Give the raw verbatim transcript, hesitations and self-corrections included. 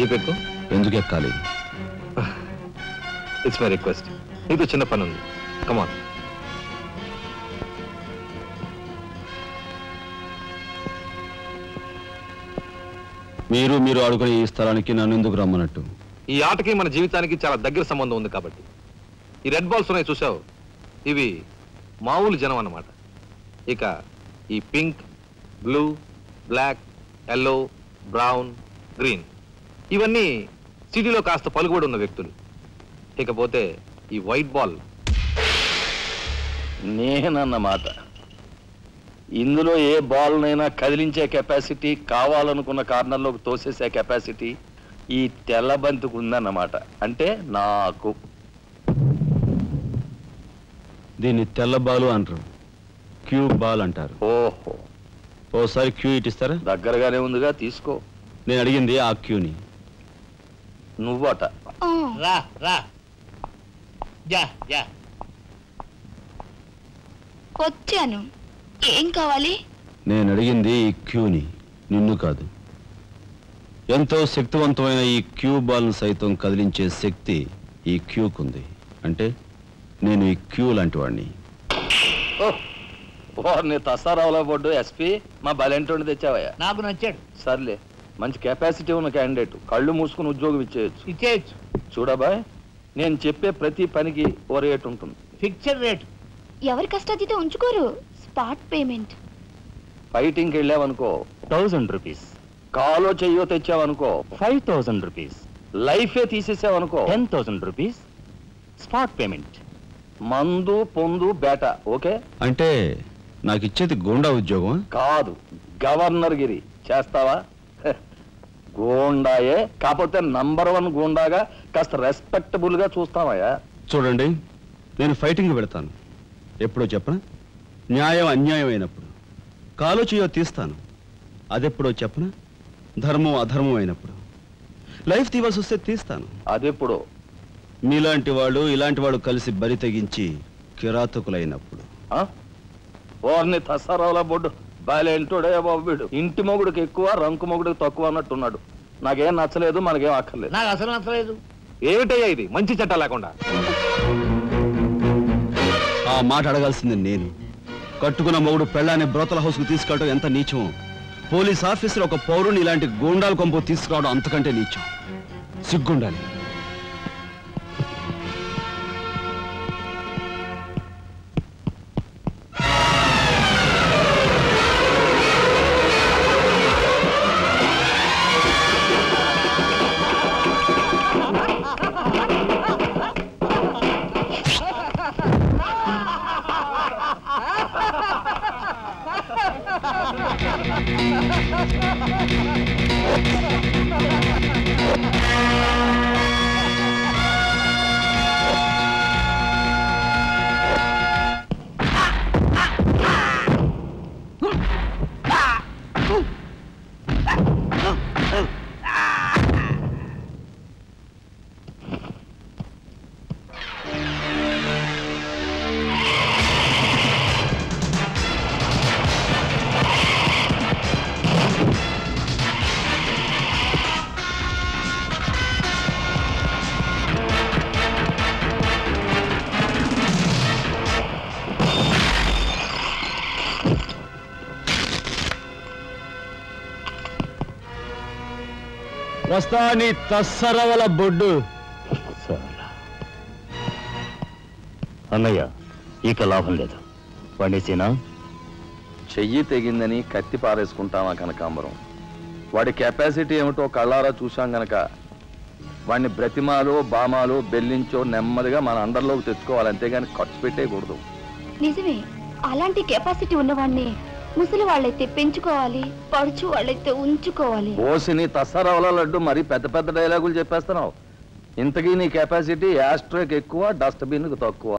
Jeep ఎక్కు. ఎందుకు ఎక్కాలి? It's my request. నీతో చిన్న పని ఉంది. కమాన్. మీరు మీరు ఆడుకునే ఈ స్థలానికి నన్ను ఎందుకు రమ్మన్నట్టు? ఈ ఆటకి మన జీవితానికి చాలా దగ్గర సంబంధం ఉంది కాబట్టి. ఈ రెడ్ బాల్స్ ఉన్నాయి చూసావు, ఇవి మామూలు జనం అన్నమాట. ఇక ఈ pink, blue, black, yellow, brown, green ఇవన్నీ సిటీలో కాస్త పలుకుబడి ఉన్న వ్యక్తులు. ఇకపోతే ఈ వైట్ బాల్ నేనన్నమాట. ఇందులో ఏ బాల్నైనా కదిలించే కెపాసిటీ, కావాలనుకున్న కార్నర్లోకి తోసేసే కెపాసిటీ ఈ తెల్ల బంతికి ఉందన్నమాట. అంటే నాకు. దీన్ని తెల్ల బాలు అంటారు, క్యూ బాల్ అంటారు. ఓహో, ఓసారి క్యూ ఇటిస్తారా? దగ్గరగానే ఉందిగా, తీసుకో. నేను అడిగింది ఆ క్యూని. నువ్వట. రా రా యా యా వచ్చాను. ఏం కావాలి? నేను అడిగింది ఈ క్యూని, నిన్ను కాదు. ఎంతో శక్తివంతమైన ఈ క్యూ బాల్ను సైతం కదిలించే శక్తి ఈ క్యూకుంది. అంటే నేను ఈ క్యూ లాంటి వాడిని. వారిని తసారావులో పడ్డు ఎస్పీ మా బలెంటోని తెచ్చావయ్యా. నాకు నచ్చాడు. సర్లే, మంచి కెపాసిటీ ఉన్న క్యాండిడేట్. కళ్ళు మూసుకుని ఉద్యోగం ఇచ్చేయచ్చు. ఇచ్చేయచ్చు. చూడబాయ్, నేను చెప్పే ప్రతి పనికి ఓ రేట్ ఉంటుంది. Fixture rate. ఎవరి కష్టాతీత ఉంచుకోరు. Spot payment. ఫైటింగ్కి వెళ్ళావనుకో థౌజండ్ రూపీస్. కాలో చెయ్యో తెచ్చావనుకో ఫైవ్ థౌజండ్ రూపీస్. లైఫే తీసేసావనుకో ten thousand rupees spot payment. మందు పొందు బేట. ఓకే? అంటే నాకు ఇచ్చేది గూండా ఉద్యోగం కాదు, గవర్నర్ గిరి. చేస్తావా? గూండాయే, కాకపోతే నంబర్ వన్ గూండాగా కాస్త రెస్పెక్టబుల్ గా చూస్తావయ్యా. చూడండి, నేను ఫైటింగ్ పెడతాను. ఎప్పుడో చెప్పనా? న్యాయం అన్యాయం అయినప్పుడు. కాలో చేయో తీస్తాను. అదెప్పుడో చెప్పనా? ధర్మం అధర్మం అయినప్పుడు. లైఫ్ తీవాల్సి వస్తే తీస్తాను. అదెప్పుడు? మీలాంటి వాళ్ళు ఇలాంటి వాళ్ళు కలిసి బరి తెగించి కిరాతకులైనప్పుడు. ఓర్ని తసారావుల బొడ్డు బాలేంటోడే బాబు వీడు. ఇంటి మొగుడికి ఎక్కువ, రంకు మొగుడికి తక్కువ అన్నట్టున్నాడు. నాకేం నచ్చలేదు, మనకేం అక్కర్లేదు. నాకు అసలు నచ్చలేదు. ఏమిటయ్యా ఇది? మంచి చట్టం లేకుండా. ఆ మాట అడగాల్సింది నేను. కట్టుకున్న మొగుడు పెళ్ళాన్ని బ్రోతల హౌస్కు తీసుకెళ్ళడం ఎంత నీచమో, పోలీస్ ఆఫీసర్ ఒక పౌరుని ఇలాంటి గూండాల కొంపు తీసుకురావడం అంతకంటే నీచం. సిగ్గుండాలి. వస్తా నీ తస్సరవల బొడ్డు. అన్నయ్య, ఇక లాభం లేదు. పండేసేనా? చెయ్యి తెగిందని కత్తి పారేసుకుంటామా కనకాంబరం? వాడి కెపాసిటీ ఏమిటో కళ్ళారా చూశాం గనక వాడిని బ్రతిమాలో బామాలో బెల్లించో నెమ్మదిగా మన అండర్లోకి తెచ్చుకోవాలి, అంతేగాని ఖర్చు పెట్టేయకూడదు. నిజమే, అలాంటి కెపాసిటీ ఉన్నవాడిని ముసలి వాళ్ళైతే పెంచుకోవాలి, పడుచు వాళ్ళైతే ఉంచుకోవాలి. ఓసిని తస్సరవల లడ్డు మరి పెద్ద పెద్ద డైలాగులు చెప్పేస్తున్నావు. ఇంతకీ నీ కెపాసిటీ యాస్ట్రోకి ఎక్కువ, డస్ట్బిన్కి తక్కువ.